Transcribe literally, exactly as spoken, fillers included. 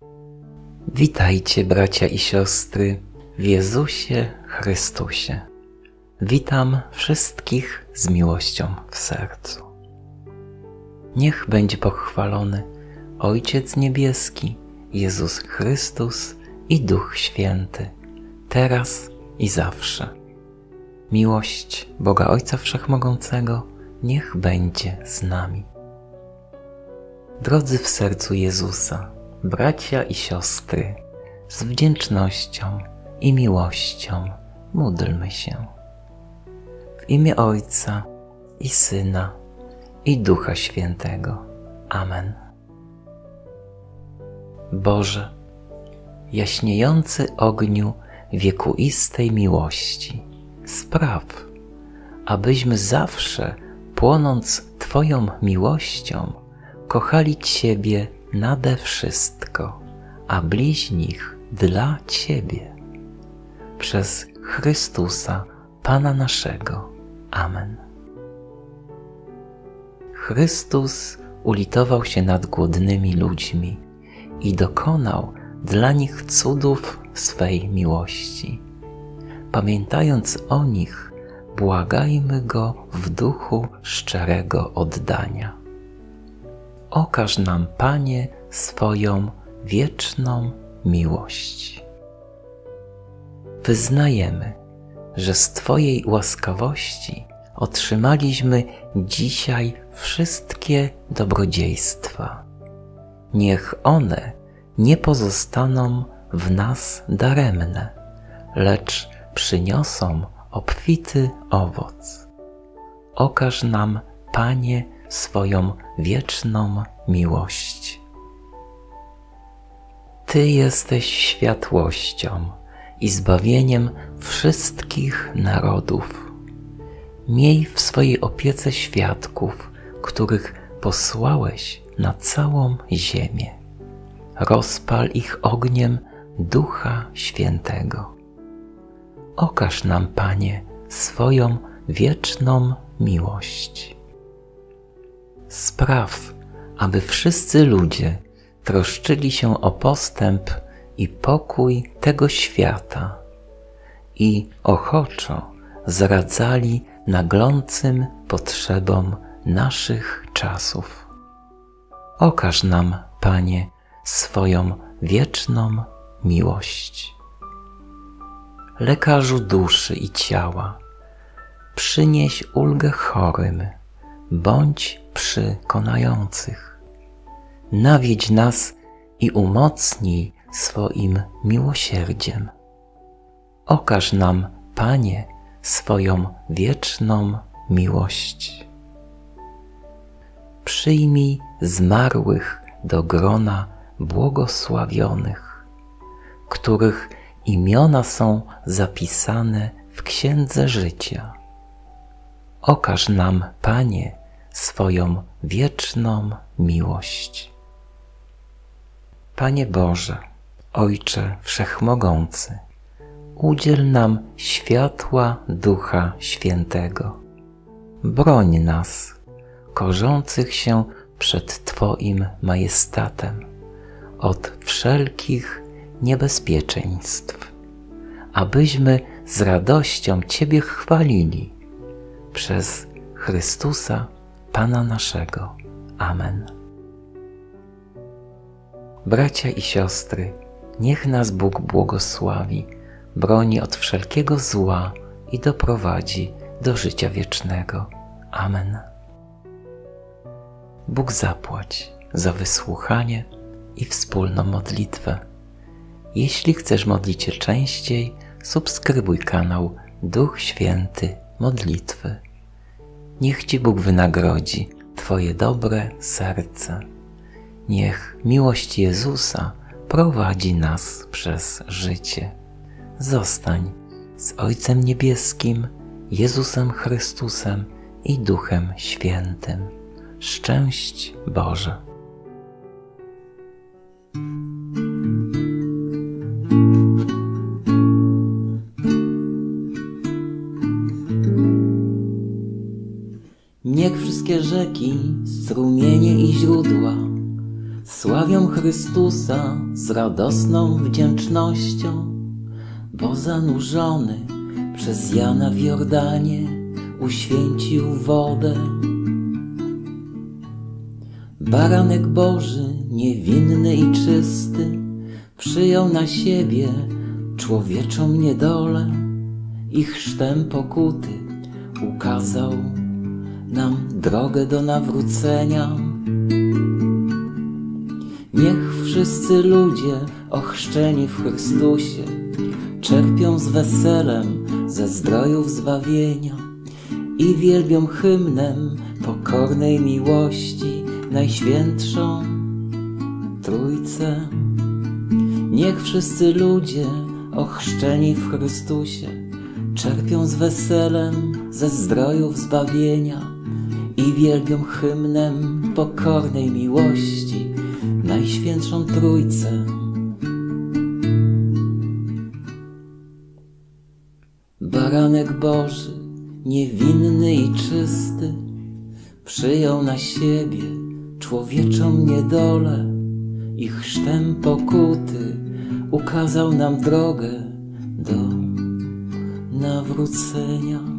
Witajcie, bracia i siostry, w Jezusie Chrystusie. Witam wszystkich z miłością w sercu. Niech będzie pochwalony Ojciec Niebieski, Jezus Chrystus i Duch Święty, teraz i zawsze. Miłość Boga Ojca Wszechmogącego niech będzie z nami. Drodzy w sercu Jezusa, bracia i siostry, z wdzięcznością i miłością módlmy się. W imię Ojca i Syna i Ducha Świętego. Amen. Boże, jaśniejący ogniu wiekuistej miłości, spraw, abyśmy zawsze, płonąc Twoją miłością, kochali Ciebie nade wszystko, a bliźnich dla Ciebie. Przez Chrystusa, Pana naszego. Amen. Chrystus ulitował się nad głodnymi ludźmi i dokonał dla nich cudów swej miłości. Pamiętając o nich, błagajmy Go w duchu szczerego oddania. Okaż nam, Panie, swoją wieczną miłość. Wyznajemy, że z Twojej łaskawości otrzymaliśmy dzisiaj wszystkie dobrodziejstwa. Niech one nie pozostaną w nas daremne, lecz przyniosą obfity owoc. Okaż nam, Panie, swoją wieczną miłość. Ty jesteś światłością i zbawieniem wszystkich narodów. Miej w swojej opiece świadków, których posłałeś na całą ziemię. Rozpal ich ogniem Ducha Świętego. Okaż nam, Panie, swoją wieczną miłość. Spraw, aby wszyscy ludzie troszczyli się o postęp i pokój tego świata i ochoczo zradzali naglącym potrzebom naszych czasów. Okaż nam, Panie, swoją wieczną miłość. Lekarzu duszy i ciała, przynieś ulgę chorym, bądź przy konających. Nawiedź nas i umocnij swoim miłosierdziem. Okaż nam, Panie, swoją wieczną miłość. Przyjmij zmarłych do grona błogosławionych, których imiona są zapisane w Księdze Życia. Okaż nam, Panie, swoją wieczną miłość. Panie Boże, Ojcze Wszechmogący, udziel nam światła Ducha Świętego. Broń nas, korzących się przed Twoim majestatem, od wszelkich niebezpieczeństw, abyśmy z radością Ciebie chwalili. Przez Chrystusa, Pana naszego. Amen. Bracia i siostry, niech nas Bóg błogosławi, broni od wszelkiego zła i doprowadzi do życia wiecznego. Amen. Bóg zapłać za wysłuchanie i wspólną modlitwę. Jeśli chcesz modlić się częściej, subskrybuj kanał Duch Święty Modlitwy. Niech Ci Bóg wynagrodzi Twoje dobre serce. Niech miłość Jezusa prowadzi nas przez życie. Zostań z Ojcem Niebieskim, Jezusem Chrystusem i Duchem Świętym. Szczęść Boże. Niech wszystkie rzeki, strumienie i źródła, płyną ku Tobie, Panie, sławią Chrystusa z radosną wdzięcznością, bo zanurzony przez Jana w Jordanie uświęcił wodę. Baranek Boży, niewinny i czysty, przyjął na siebie człowieczą niedolę i chrztem pokuty ukazał nam drogę do nawrócenia. Niech wszyscy ludzie ochrzczeni w Chrystusie czerpią z weselem ze zdrojów zbawienia i wielbią hymnem pokornej miłości Najświętszą Trójcę. Niech wszyscy ludzie ochrzczeni w Chrystusie czerpią z weselem ze zdrojów zbawienia i wielbią hymnem pokornej miłości Najświętszą Trójcę. Baranek Boży, niewinny i czysty, przyjął na siebie człowieczą niedolę i chrztem pokuty ukazał nam drogę do nawrócenia.